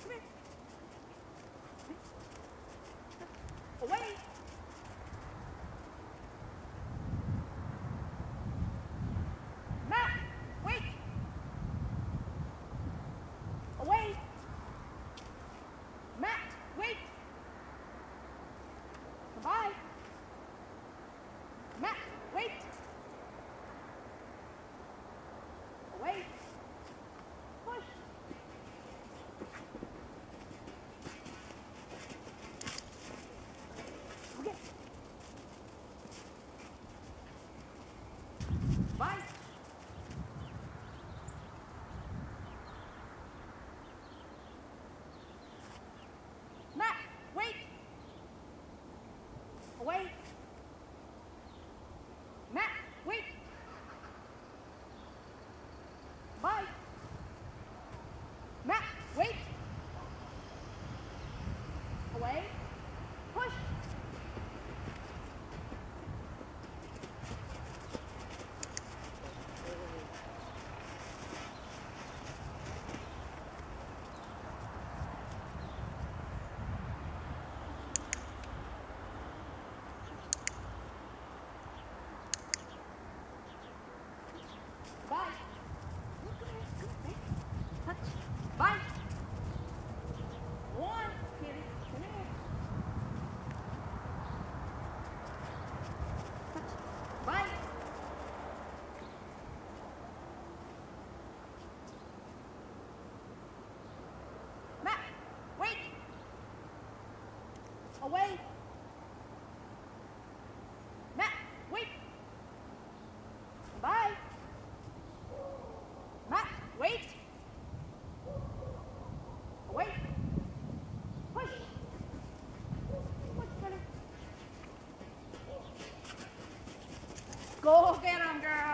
Come here. Away. Matt, wait. Away. Matt, wait. Goodbye. Matt, wait. Away. Push. Okay. Bye. Matt, wait. Away. Matt, wait. Bye. Matt, wait. Away. Push. Bye. Touch. Bye. One. Kitty. Come here. Touch. Bye. Matt, wait. Away. Matt, wait. Bye. Matt, wait. Away. Push. Push, buddy. Go get him, girl.